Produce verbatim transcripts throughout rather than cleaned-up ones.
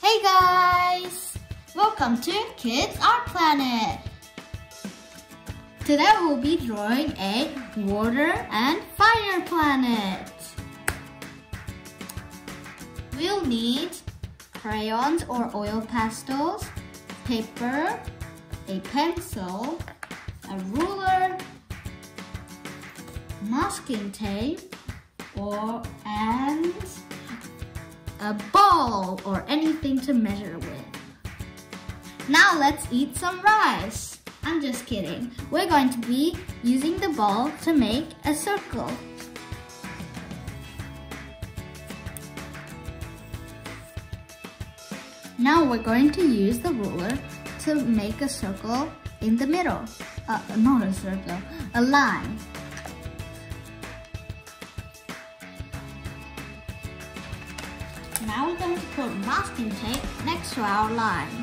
Hey guys! Welcome to Kids Art Planet! Today we'll be drawing a water and fire planet. We'll need crayons or oil pastels, paper, a pencil, a ruler, masking tape, or and a ball or anything to measure with. Now let's eat some rice. I'm just kidding. We're going to be using the ball to make a circle. Now we're going to use the ruler to make a circle in the middle. Uh, not a circle, a line. Now we're going to put masking tape next to our line.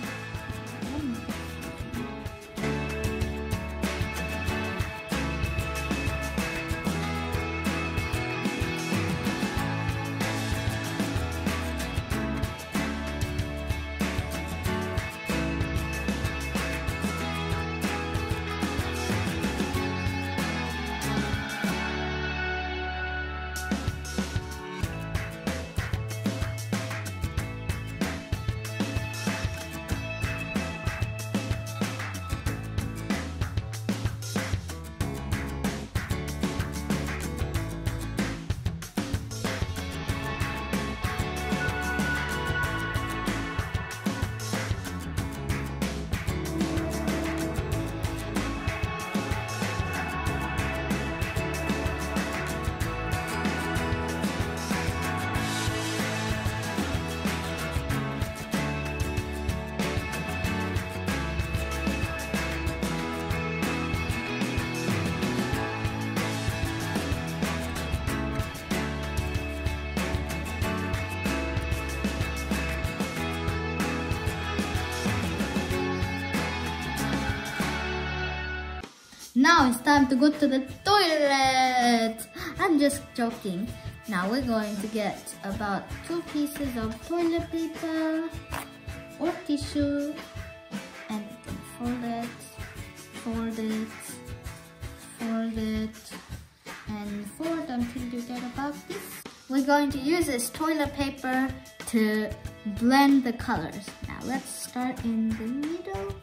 Now it's time to go to the toilet. I'm just joking. Now we're going to get about two pieces of toilet paper or tissue and fold it, fold it, fold it, and fold until you get about this. We're going to use this toilet paper to blend the colors. Now let's start in the middle.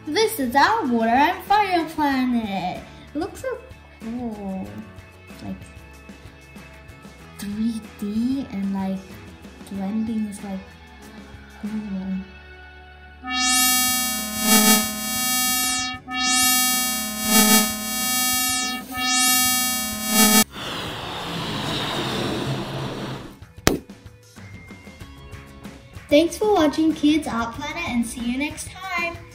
This is our water and fire planet. It looks so cool. Like three D and like blending is like cool. Thanks for watching Kids Art Planet and see you next time.